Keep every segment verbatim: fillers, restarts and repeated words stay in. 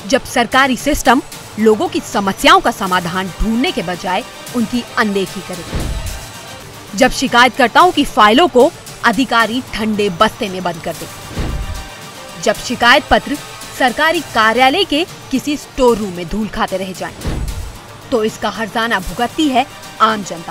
जब सरकारी सिस्टम लोगों की समस्याओं का समाधान ढूंढने के बजाय उनकी अनदेखी करे, जब शिकायतकर्ताओं की फाइलों को अधिकारी ठंडे बस्ते में बंद कर दे, जब शिकायत पत्र सरकारी कार्यालय के किसी स्टोर रूम में धूल खाते रह जाएं, तो इसका हर्जाना भुगतती है आम जनता।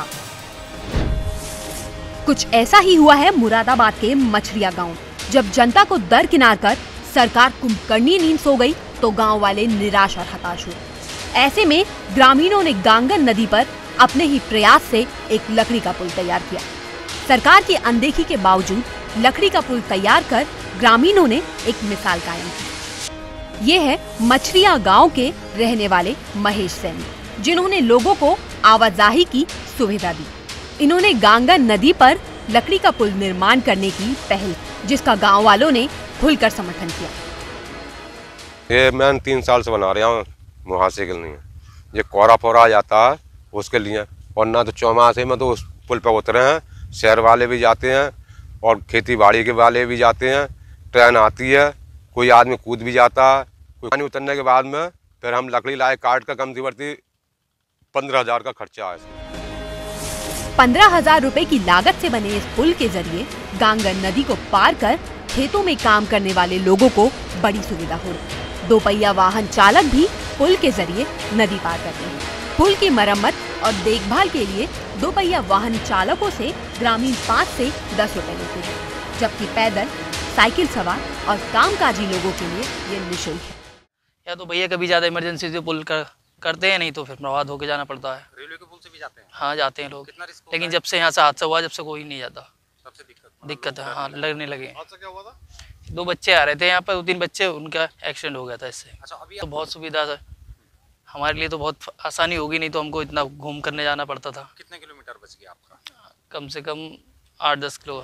कुछ ऐसा ही हुआ है मुरादाबाद के मछरिया गांव। जब जनता को दरकिनार कर सरकार कुंभकर्णी नींद सो गई तो गांव वाले निराश और हताश हुए। ऐसे में ग्रामीणों ने गांगन नदी पर अपने ही प्रयास से एक लकड़ी का पुल तैयार किया। सरकार की अनदेखी के बावजूद लकड़ी का पुल तैयार कर ग्रामीणों ने एक मिसाल कायम की। ये है मछरिया गांव के रहने वाले महेश सैनी, जिन्होंने लोगों को आवाजाही की सुविधा दी। इन्होंने गांगन नदी पर लकड़ी का पुल निर्माण करने की पहल, जिसका गांव वालों ने खुलकर समर्थन किया। ये मैं तीन साल से बना रहा हूँ मुहासे के लिए। ये कोरा फोरा आ जाता है उसके लिए, और ना तो चौमासे में तो उस पुल पर उतरे हैं, शहर वाले भी जाते हैं और खेती बाड़ी के वाले भी जाते हैं। ट्रेन आती है, कोई आदमी कूद भी जाता है। पानी उतरने के बाद में फिर हम लकड़ी लाए काट का कम बढ़ती पंद्रह हजार का खर्चा है। पंद्रह हजार रुपए की लागत से बने इस पुल के जरिए गांगन नदी को पार कर खेतों में काम करने वाले लोगों को बड़ी सुविधा हो रही। दो पहिया वाहन चालक भी पुल के जरिए नदी पार करते हैं। पुल की मरम्मत और देखभाल के लिए दो पहिया वाहन चालकों से ग्रामीण पाँच से दस रुपए लेते हैं, जबकि पैदल, साइकिल सवार और कामकाजी लोगों के लिए ये निःशुल्क है। या तो भैया कभी ज्यादा इमरजेंसी से पुल कर, करते हैं, नहीं तो फिर प्रभावित होकर जाना पड़ता है। रेलवे के पुल से भी जाते हैं? हाँ जाते हैं लोग, कितना रिस्क लेकिन जब से यहाँ से हादसा हुआ जब से कोई नहीं जाता। सबसे दिक्कत दिक्कत है, हाँ लगने लगे। हादसा क्या हुआ था? दो बच्चे आ रहे थे यहाँ पर, दो तीन बच्चे, उनका एक्सीडेंट हो गया था इससे। अच्छा, अभी तो बहुत सुविधा है हमारे लिए, तो बहुत आसानी होगी, नहीं तो हमको इतना घूम करने जाना पड़ता था। कितने किलोमीटर बच गया आपका? कम से कम आठ दस किलो।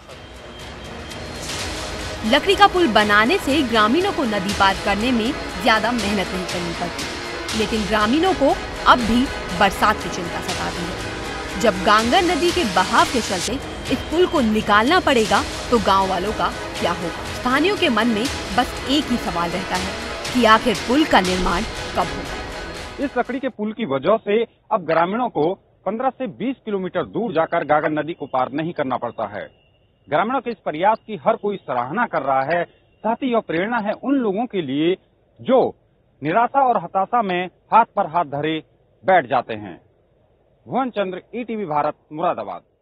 लकड़ी का पुल बनाने से ग्रामीणों को नदी पार करने में ज्यादा मेहनत नहीं करनी पड़ती, लेकिन ग्रामीणों को अब भी बरसात की चिंता सताती है। जब गांगन नदी के बहाव के चलते इस पुल को निकालना पड़ेगा तो गांव वालों का क्या होगा? स्थानियों के मन में बस एक ही सवाल रहता है कि आखिर पुल का निर्माण कब होगा? इस लकड़ी के पुल की वजह से अब ग्रामीणों को पंद्रह से बीस किलोमीटर दूर जाकर गांगन नदी को पार नहीं करना पड़ता है। ग्रामीणों के इस प्रयास की हर कोई सराहना कर रहा है। साथ ही यह प्रेरणा है उन लोगों के लिए जो निराशा और हताशा में हाथ पर हाथ धरे बैठ जाते हैं। Bhuvan Chandra, E T V Bharat, Moradabad.